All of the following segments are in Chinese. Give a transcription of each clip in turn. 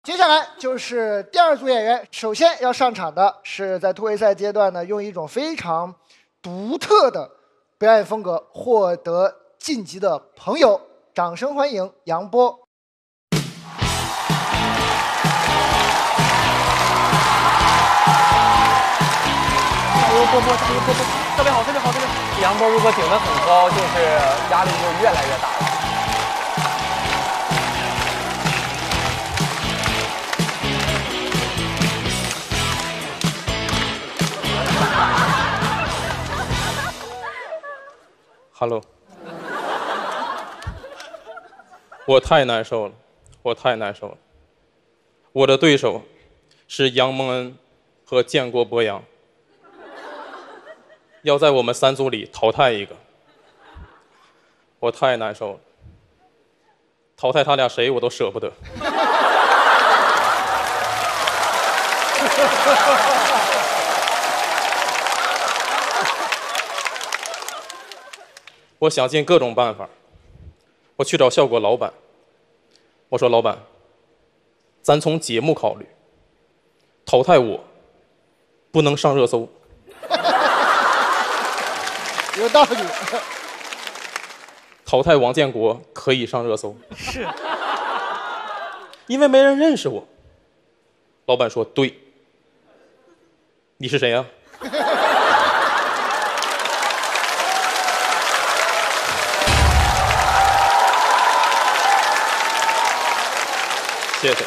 接下来就是第二组演员，首先要上场的是在突围赛阶段呢，用一种非常独特的表演风格获得晋级的朋友，掌声欢迎杨波。 加油波波，加油波波，特别好，特别好，特别好！杨波如果顶得很高，就是压力就越来越大了。 Hello， 我太难受了，我太难受了。我的对手是杨蒙恩和建国博洋，要在我们3组里淘汰一个，我太难受了。淘汰他俩谁我都舍不得。我想尽各种办法，我去找效果老板，我说老板，咱从节目考虑，淘汰我不能上热搜。 有道理。 淘汰王建国可以上热搜， 是， 因为没人认识我。老板说对，你是谁呀？谢谢。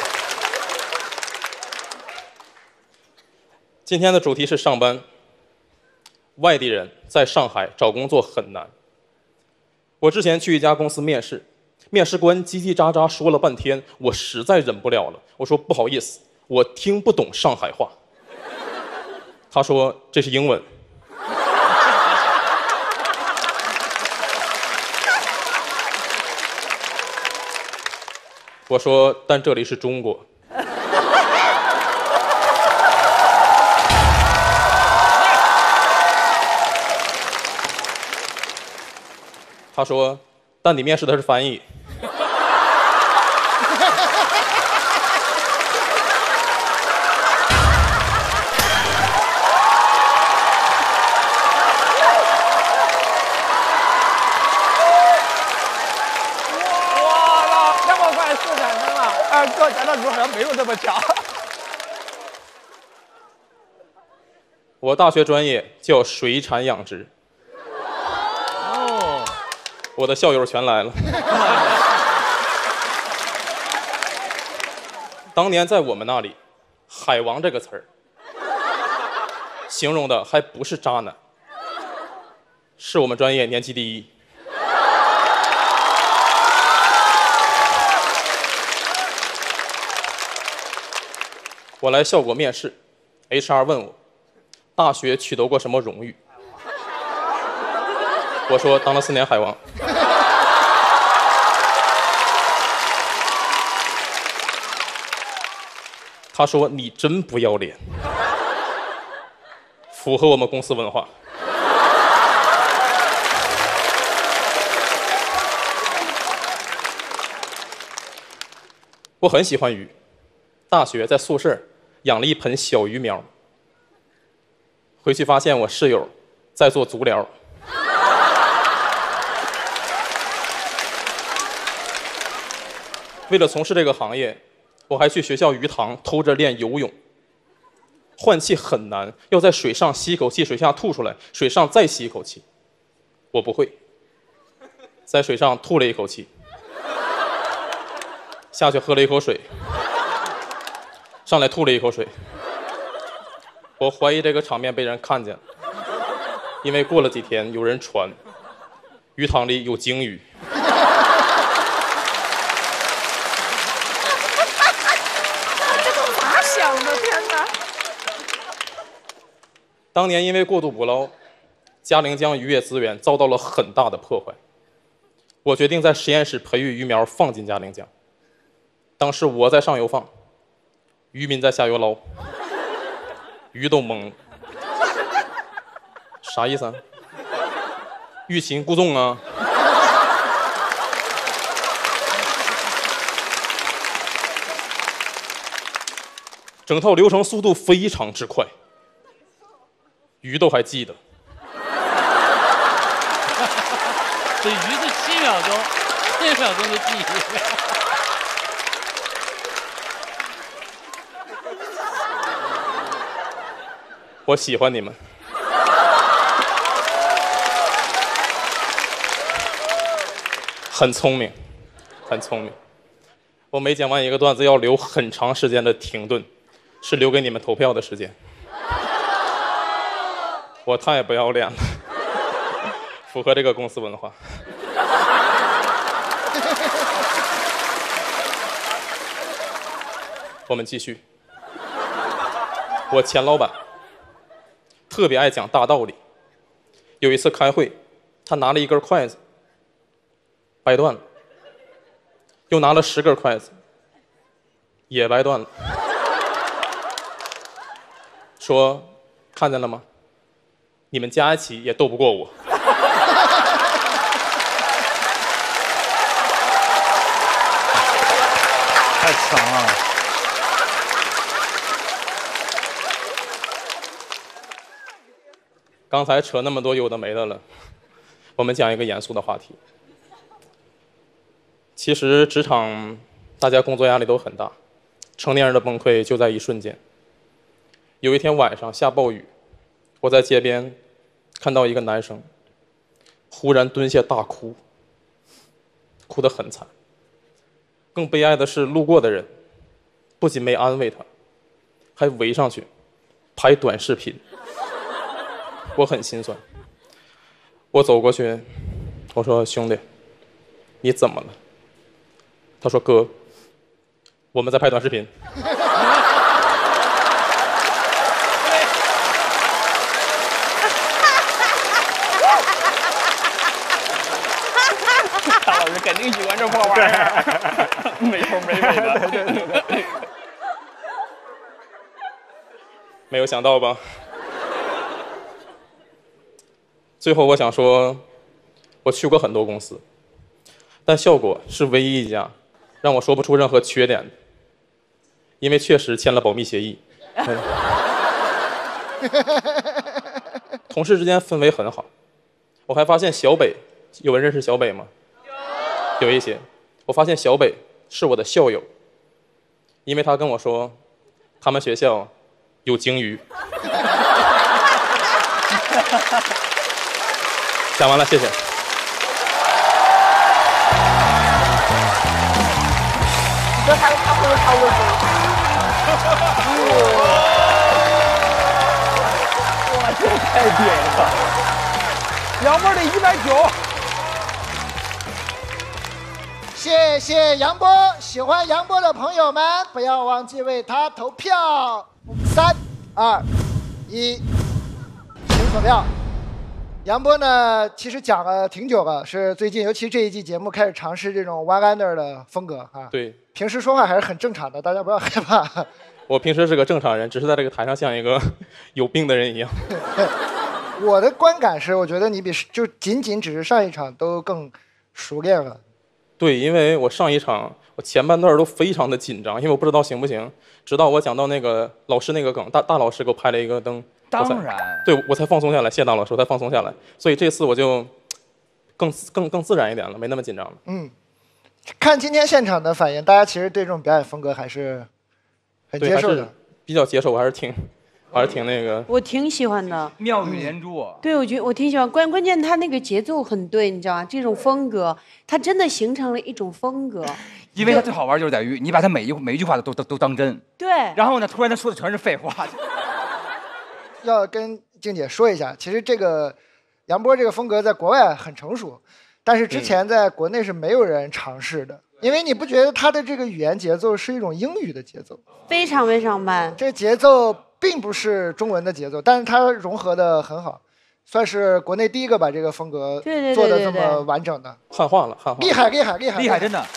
今天的主题是上班。外地人在上海找工作很难。我之前去一家公司面试，面试官叽叽喳喳说了半天，我实在忍不了了。我说不好意思，我听不懂上海话。他说这是英文。我说但这里是中国。他说但你面试的是翻译。 做家长主好像没有那么强。 我大学专业叫水产养殖。 哦， 我的校友全来了。当年在我们那里，海王这个词儿，形容的还不是渣男，是我们专业年级第一。我来效果面试 ，HR 问我，大学取得过什么荣誉？我说当了4年海王。他说你真不要脸，符合我们公司文化。我很喜欢鱼。大学在宿舍养了一盆小鱼苗，回去发现我室友在做足疗。为了从事这个行业，我还去学校鱼塘偷着练游泳。换气很难，要在水上吸一口气，水下吐出来，水上再吸一口气。我不会，在水上吐了一口气，下去喝了一口水，上来吐了一口水。我怀疑这个场面被人看见了，因为过了几天有人传鱼塘里有鲸鱼。 这都咋想的？天哪！ 当年因为过度捕捞，嘉陵江渔业资源遭到了很大的破坏。我决定在实验室培育鱼苗放进嘉陵江。当时我在上游放，渔民在下游捞，鱼都懵了。啥意思啊？欲擒故纵啊？ 整套流程速度非常之快，鱼都还记得。 这鱼是7秒钟，7秒钟的记忆。 我喜欢你们。很聪明，很聪明。我每讲完一个段子要留很长时间的停顿，是留给你们投票的时间。我太不要脸了，符合这个公司文化。我们继续。我前老板特别爱讲大道理。有一次开会，他拿了一根筷子，掰断了，又拿了10根筷子，也掰断了。说，看见了吗？你们加一起也斗不过我。 太强了。 刚才扯那么多有的没的了，我们讲一个严肃的话题。其实职场大家工作压力都很大，成年人的崩溃就在一瞬间。有一天晚上下暴雨，我在街边看到一个男生忽然蹲下大哭，哭得很惨。更悲哀的是，路过的人不仅没安慰他，还围上去拍短视频。我很心酸。我走过去，我说：“兄弟，你怎么了？”他说：“哥，我们在拍短视频。” 大老师肯定喜欢这破玩意儿，没头没尾的。对。 没有想到吧？最后我想说，我去过很多公司，但效果是唯一一家让我说不出任何缺点的，因为确实签了保密协议。同事之间氛围很好。我还发现小北，有人认识小北吗？有一些。我发现小北是我的校友，因为他跟我说，他们学校有鲸鱼。讲完了，谢谢。 你说他会不会超过哇，这太屌了！杨波的190。 谢谢杨波，喜欢杨波的朋友们不要忘记为他投票。3、2、1，请投票。杨波呢，其实讲了挺久了，是最近，尤其这一季节目开始尝试这种 one-liner 的风格啊。 对， 平时说话还是很正常的，大家不要害怕。 我平时是个正常人，只是在这个台上像一个有病的人一样。 我的观感是，我觉得你比就仅只是上一场都更熟练了。 对，因为我上一场我前半段都非常的紧张，因为我不知道行不行，直到我讲到那个老师那个梗，大老师给我拍了一个灯。 当然， 对我才放松下来，谢大老师，我才放松下来，所以这次我就更自然一点了，没那么紧张了。 嗯，看今天现场的反应，大家其实对这种表演风格还是很接受的， 比较接受，我还是挺那个。 我挺喜欢的， 妙语连珠。 对，我觉得我挺喜欢，关键他那个节奏很对，你知道吗？这种风格，它真的形成了一种风格。 因为它最好玩就是在于你把他每一句话都当真。 对。 然后呢，突然他说的全是废话。 要跟静姐说一下，其实这个杨波这个风格在国外很成熟，但是之前在国内是没有人尝试的，因为你不觉得他的这个语言节奏是一种英语的节奏， 非常非常慢， 这节奏并不是中文的节奏，但是它融合的很好，算是国内第一个把这个风格做的这么完整的， 汉化了， 厉害， 真的，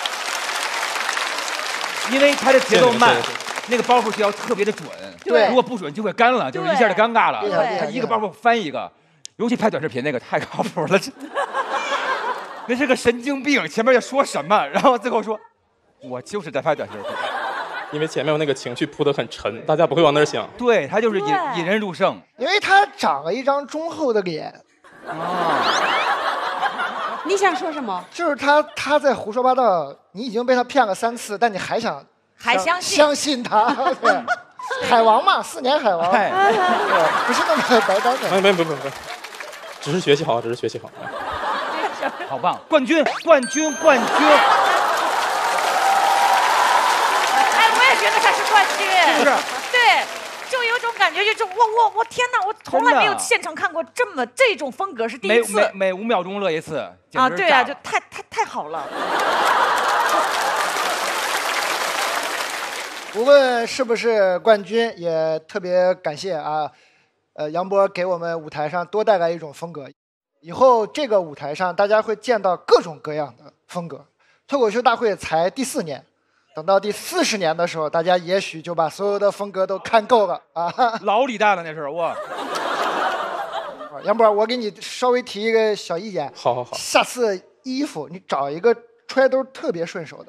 因为他的节奏慢。那个包袱是要特别的准， 对， 如果不准就会干了，就是一下就尴尬了。他一个包袱翻一个，尤其拍短视频那个太靠谱了，那是个神经病，前面要说什么，然后最后说，我就是在拍短视频。 因为前面有那个情绪铺得很沉，大家不会往那儿想。 对他就是引对引人入胜。 因为他长了一张忠厚的脸， 你想说什么？ 就是他在胡说八道，你已经被他骗了3次，但你还想还相信相信他，对，海王嘛，4年海王， 哎， 对，不是那么白单的。 没，只是学习好，只是学习好。 好棒！冠军！ 哎，我也觉得他是冠军， 是不是？ 对，就有种感觉，就是我天哪，我从来没有现场看过这种风格，是第一次。 每5秒钟乐一次啊，对啊， 简直炸了就太好了。 无论是不是冠军，也特别感谢啊，杨波给我们舞台上多带来一种风格。以后这个舞台上，大家会见到各种各样的风格。脱口秀大会才第4年，等到第40年的时候，大家也许就把所有的风格都看够了啊！ 老李诞了那是哇！ 杨波，我给你稍微提一个小意见， 好， 下次衣服你找一个揣兜特别顺手的。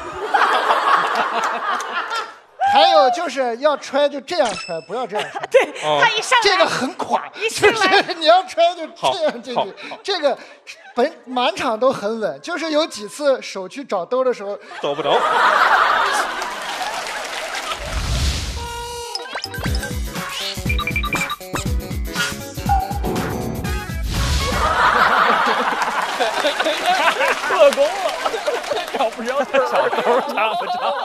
还有就是要揣就这样揣，不要这样揣。 对，他一上来这个很垮， 一上来就是你要揣就这样进好去。这个满场都很稳，就是有几次手去找兜的时候， 找不着。 特工了，找不着小偷，找不着。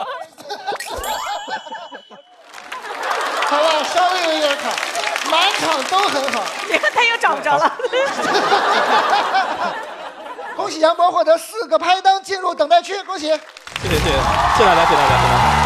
好吧，稍微有点卡，满场都很好。 你看他又找不着了。 恭喜杨波获得4个拍档进入等待区，恭喜！ 谢谢大家。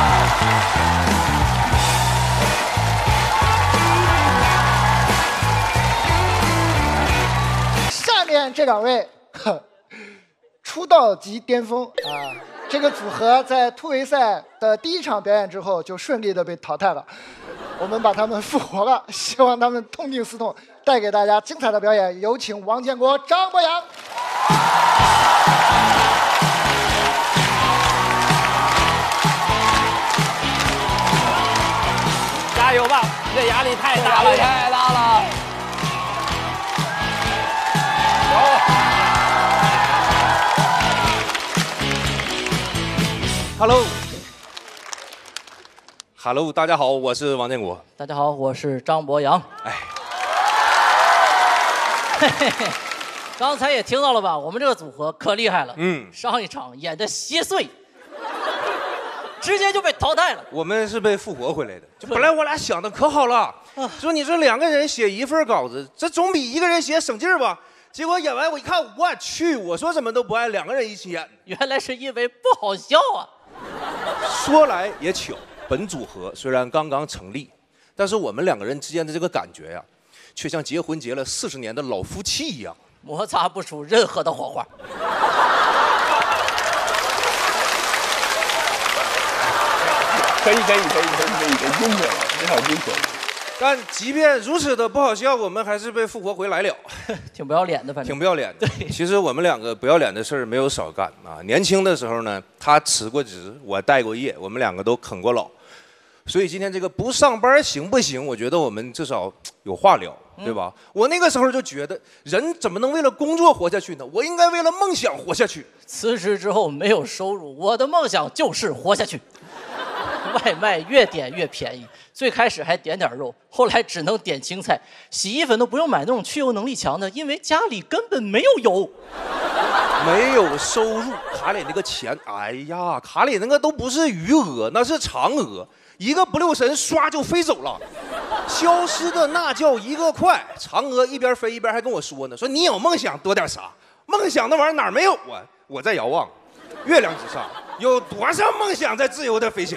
下面这2位，出道即巅峰啊！这个组合在突围赛的第1场表演之后就顺利的被淘汰了，我们把他们复活了，希望他们痛定思痛，带给大家精彩的表演。有请王建国、张博洋。 加油吧，这压力太大了。 Hello， 大家好，我是王建国。 大家好，我是张博洋。刚才也听到了吧？我们这个组合可厉害了。上一场演的稀碎，直接就被淘汰了。 我们是被复活回来的。就本来我俩想的可好了，说你这2个人写一份稿子，这总比1个人写省劲儿吧？结果演完我一看，我去，我说怎么都不按2个人一起演。 原来是因为不好笑啊。 说来也巧，本组合虽然刚刚成立，但是我们2个人之间的这个感觉呀，却像结婚结了40年的老夫妻一样， 摩擦不出任何的火花。 可以，晕着了，你好晕着。 但即便如此的不好笑，我们还是被复活回来了， 挺不要脸的，反正挺不要脸的。 对， 其实我们2个不要脸的事儿没有少干啊。年轻的时候呢，他辞过职，我待过业，我们2个都啃过老。所以今天这个不上班行不行？我觉得我们至少有话聊，对吧？我那个时候就觉得，人怎么能为了工作活下去呢？我应该为了梦想活下去。 辞职之后没有收入，我的梦想就是活下去。外卖越点越便宜，最开始还点点肉，后来只能点青菜，洗衣粉都不用买那种去油能力强的，因为家里根本没有油。 没有收入，卡里那个钱，哎呀，卡里那个都不是余额，那是嫦娥，一个不留神唰就飞走了，消失的那叫一个快。嫦娥一边飞一边还跟我说呢，说你有梦想多点啥？梦想那玩意儿哪儿没有啊？我在遥望月亮之上，有多少梦想在自由的飞翔？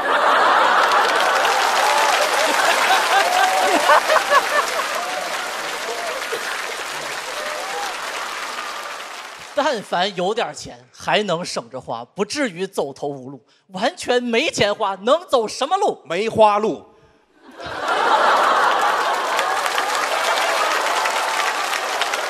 但凡有点钱，还能省着花，不至于走投无路。完全没钱花，能走什么路？ 梅花鹿。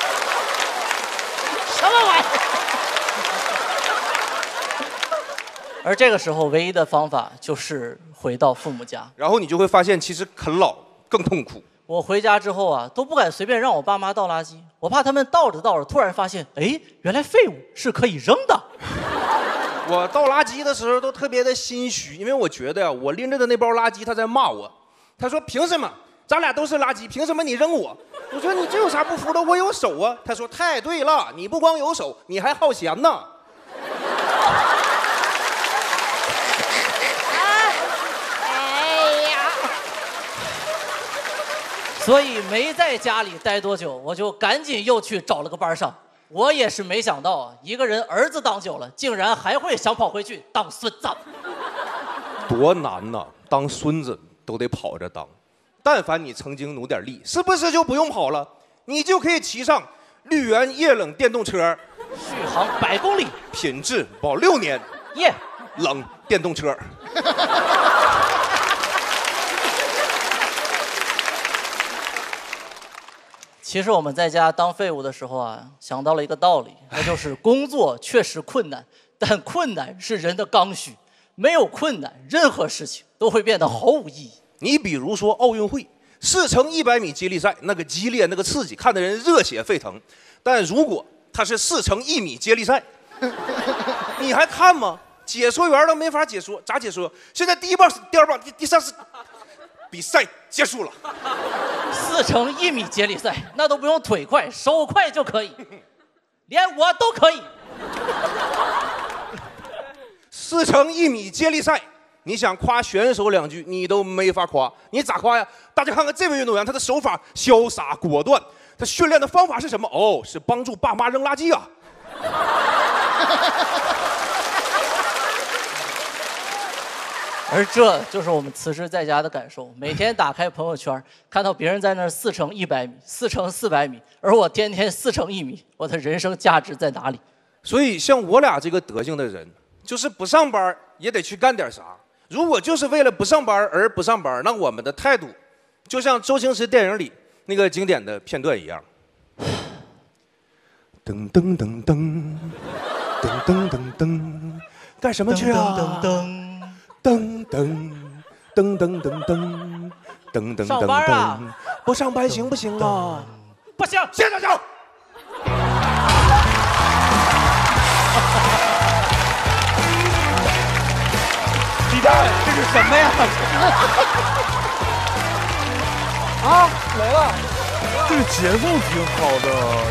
什么玩意儿？ 而这个时候唯一的方法就是回到父母家。 然后你就会发现，其实啃老更痛苦。 我回家之后啊，都不敢随便让我爸妈倒垃圾，我怕他们倒着倒着，突然发现，哎，原来废物是可以扔的。 我倒垃圾的时候都特别的心虚，因为我觉得呀，我拎着的那包垃圾他在骂我，他说凭什么咱俩都是垃圾，凭什么你扔我？我说你这有啥不服的？我有手啊。他说太对了，你不光有手，你还好闲呢。 所以没在家里待多久，我就赶紧又去找了个班上。我也是没想到啊，一个人儿子当久了，竟然还会想跑回去当孙子。 多难呐！当孙子都得跑着当。但凡你曾经努点力，是不是就不用跑了？你就可以骑上绿源液冷电动车， 续航100公里， 品质保6年。 耶， 冷电动车。 其实我们在家当废物的时候啊，想到了一个道理，那就是工作确实困难，但困难是人的刚需，没有困难，任何事情都会变得毫无意义。 你比如说奥运会4乘100米接力赛，那个激烈，那个刺激，看得人热血沸腾。但如果它是4乘1米接力赛，你还看吗？解说员都没法解说，咋解说？现在第1棒是第2棒，第3是比赛结束了。 4乘1米接力赛，那都不用腿快，手快就可以，连我都可以。 4乘1米接力赛，你想夸选手2句，你都没法夸，你咋夸呀？大家看看这位运动员，他的手法潇洒果断，他训练的方法是什么？哦，是帮助爸妈扔垃圾啊。 而这就是我们辞职在家的感受，每天打开朋友圈，看到别人在那4乘100米、4乘400米，而我天天4乘1米，我的人生价值在哪里？ 所以像我俩这个德行的人，就是不上班也得去干点啥。如果就是为了不上班而不上班，那我们的态度，就像周星驰电影里那个经典的片段一样。噔噔噔噔，噔噔噔噔，干什么去啊？噔噔噔噔噔噔噔噔噔噔上班啊！ 不上班行不行啊？ 不行， 现在就。 鸡蛋，这是什么呀？ 啊，没了。 这个节奏挺好的。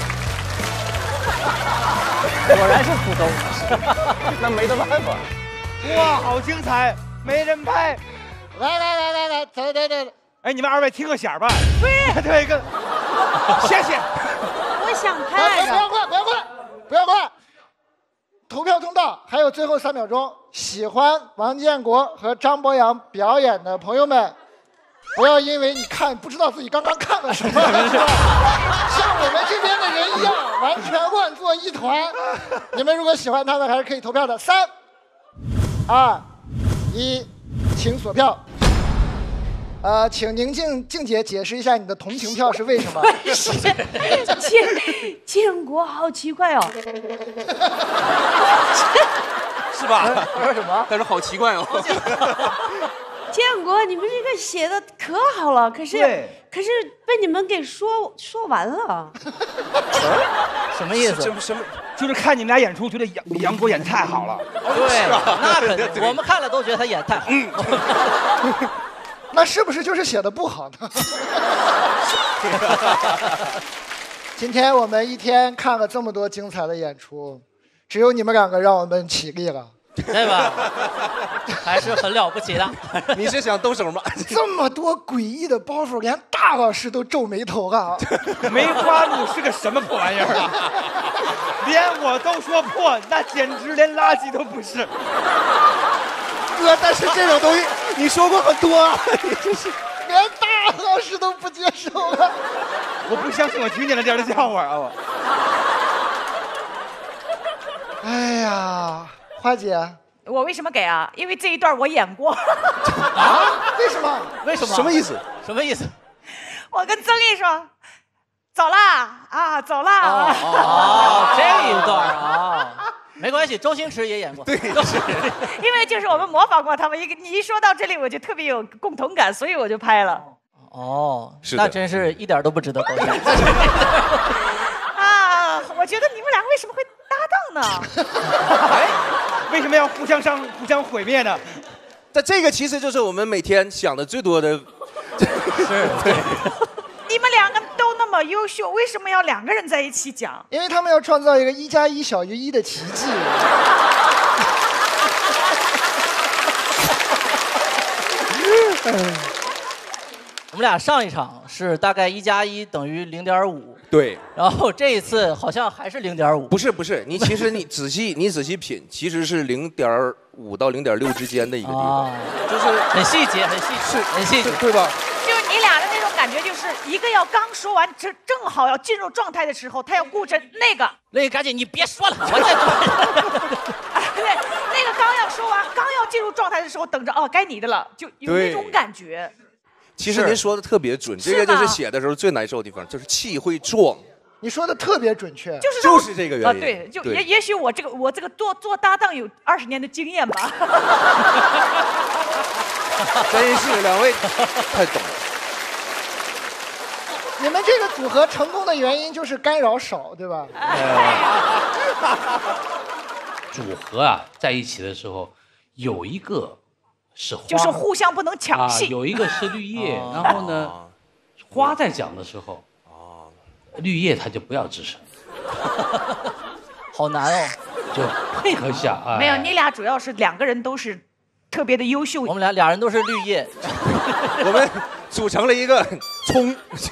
果然是浦东，那没得办法。 哇，好精彩，没人拍。 来，走。 哎，你们2位听个响吧。对，个，谢谢。 我想拍不要快！投票通道还有最后3秒钟，喜欢王建国和张博洋表演的朋友们，不要因为你看不知道自己刚刚看了什么，像我们这边的人一样，完全乱作一团。你们如果喜欢他们，还是可以投票的。3、2、1，请锁票。请宁静姐解释一下你的同情票是为什么？ 建国好奇怪哦， 是吧？ 他说什么？ 但是好奇怪哦。 建国，你们这个写的可好了，可是被你们给说完了。 什么意思？ 什么？ 就是看你们俩演出，觉得杨国演的太好了。 对，那肯定，我们看了都觉得他演太好。 那是不是就是写的不好呢？今天我们一天看了这么多精彩的演出，只有你们2个让我们起立了， 对吧？还是很了不起的。 你是想动手吗？ 这么多诡异的包袱，连大老师都皱眉头了。 梅花鹿是个什么破玩意儿啊？连我都说破，那简直连垃圾都不是。 哥，但是这种东西你说过很多啊，你真是连大老师都不接受了。 我不相信我听见了这样的笑话啊！我。 哎呀，花姐， 我为什么给啊？因为这一段我演过。 啊？为什么？ 为什么？ 什么意思？ 什么意思？ 我跟曾毅说，走啦啊，走啦。 哦，这一段啊。 没关系，周星驰也演过。 对， 因为就是我们模仿过他们，你一说到这里，我就特别有共同感，所以我就拍了。 哦， 是的那真是一点都不值得高兴。 啊，我觉得你们两个为什么会搭档呢？ 哎，为什么要互相伤、互相毁灭呢？ 这个其实就是我们每天想的最多的。 是，对。 你们两个都那么优秀，为什么要两个人在一起讲？ 因为他们要创造一个1+1小于1的奇迹。 我们俩上一场是大概1+1等于0.5， 对， 然后这一次好像还是0.5。 不是，其实你仔细品，其实是0.5到0.6之间的一个地方，就是很细节，很细节， 对吧？ 就是你俩的那种感觉，就是一个要刚说完，正好要进入状态的时候，他要顾着那个赶紧你别说了，我在做。 对，那个刚要说完，刚要进入状态的时候，等着哦，该你的了，就有那种感觉。 其实您说的特别准，这个就是写的时候最难受的地方，就是气会壮。 你说的特别准确， 就是这个原因。 对，就也许我这个做搭档有20年的经验吧。 真是两位太懂了。 你们这个组合成功的原因就是干扰少，对吧？ 组合啊，在一起的时候，有一个是花， 就是互相不能抢戏。 有一个是绿叶，然后呢，花在讲的时候，绿叶他就不要吱声。 好难哦， 就配合下。 没有，你俩主要是两个人都是特别的优秀。 我们俩人都是绿叶， 我们组成了一个葱。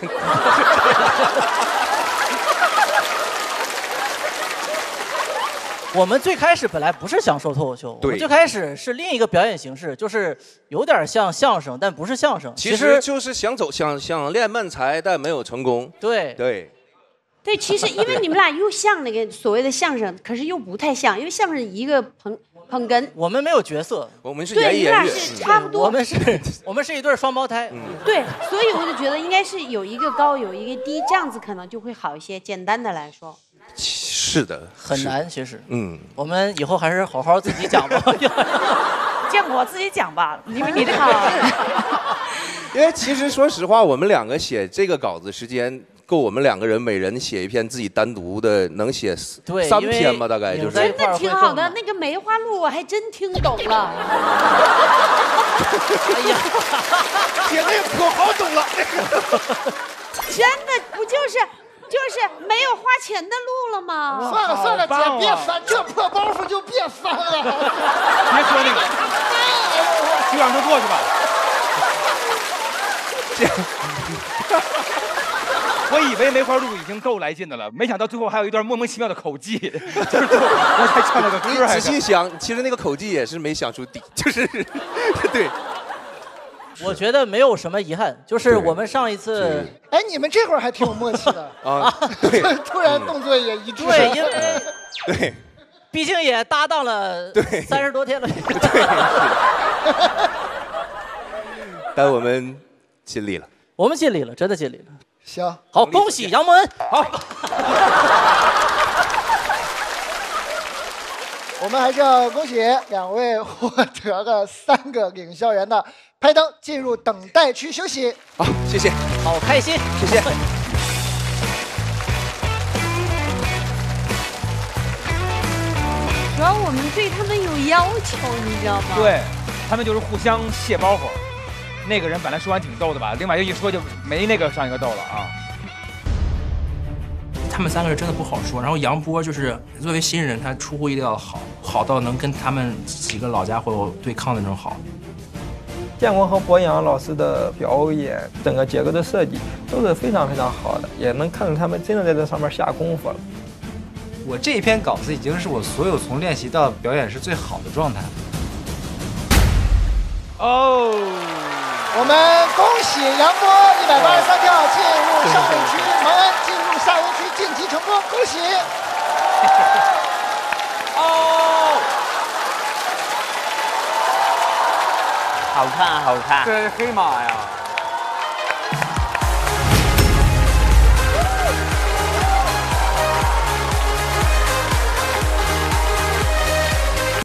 我们最开始本来不是想说脱口秀，我们最开始是另一个表演形式，就是有点像相声，但不是相声。 其实就是想练慢才，但没有成功。 对， 其实因为你们俩又像那个所谓的相声，可是又不太像，因为相声一个捧哏， 我们没有角色， 我们是演绎演是差不多， 我们是一对双胞胎。 对，所以我就觉得应该是有一个高，有一个低，这样子可能就会好一些。简单的来说。 是的， 很难，其实。 我们以后还是好好自己讲吧。 建国自己讲吧，你这好。 因为其实说实话，我们两个写这个稿子时间够我们两个人每人写一篇自己单独的，能写3篇吧，大概就是。 真的挺好的，那个梅花鹿我还真听懂了。 哎呀，姐那个可好懂了。 真的不就是没有花钱的路了吗？ 算了，姐别翻，这破包袱就别翻了。 别说那个，就让他过去吧。我以为梅花鹿已经够来劲的了，没想到最后还有一段莫名其妙的口技，就是我才唱了个歌。 你仔细想，其实那个口技也是没想出底，就是对。 我觉得没有什么遗憾，就是我们上一次， 哎，你们这会儿还挺有默契的啊，对， 突然动作也一致， 对，因为对， 毕竟也搭档了30多天了， 对，但我们尽力了， 我们尽力了，真的尽力了。 行， 好，恭喜杨蒙恩， 好。 我们还是要恭喜2位获得了3个领笑员的拍灯，进入等待区休息。 好，谢谢， 好开心， 谢谢。 主要我们对他们有要求，你知道吗？ 对，他们就是互相卸包袱。那个人本来说完挺逗的吧，另外一说就没那个上一个逗了啊。 他们3个人真的不好说，然后杨波就是作为新人，他出乎意料的好到能跟他们几个老家伙对抗的那种好。 建国和博洋老师的表演，整个结构的设计都是非常非常好的，也能看出他们真的在这上面下功夫了。 我这一篇稿子已经是我所有从练习到表演是最好的状态。 哦，我们恭喜杨波183票进入上位区，蒙恩进入下位区晋级成功，恭喜！ 哦，好看，好看。 这是黑马呀。